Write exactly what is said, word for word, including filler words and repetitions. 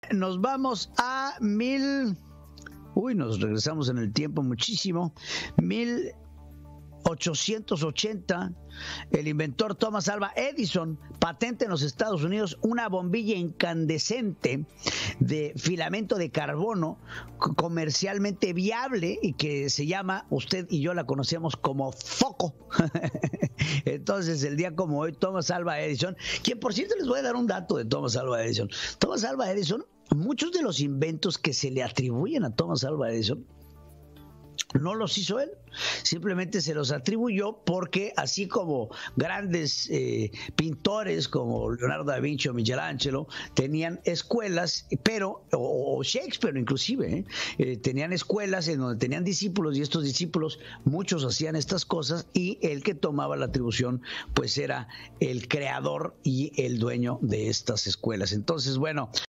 nos vamos a mil... Uy, nos regresamos en el tiempo muchísimo. mil ochocientos ochenta, el inventor Thomas Alva Edison patenta en los Estados Unidos una bombilla incandescente de filamento de carbono comercialmente viable y que se llama, usted y yo la conocemos como foco. Entonces, el día como hoy, Thomas Alva Edison, quien por cierto les voy a dar un dato de Thomas Alva Edison. Thomas Alva Edison, muchos de los inventos que se le atribuyen a Thomas Alva Edison no los hizo él, simplemente se los atribuyó porque así como grandes eh, pintores como Leonardo da Vinci o Michelangelo tenían escuelas, pero o, o Shakespeare inclusive, ¿eh? Eh, tenían escuelas en donde tenían discípulos y estos discípulos muchos hacían estas cosas y el que tomaba la atribución pues era el creador y el dueño de estas escuelas. Entonces, bueno,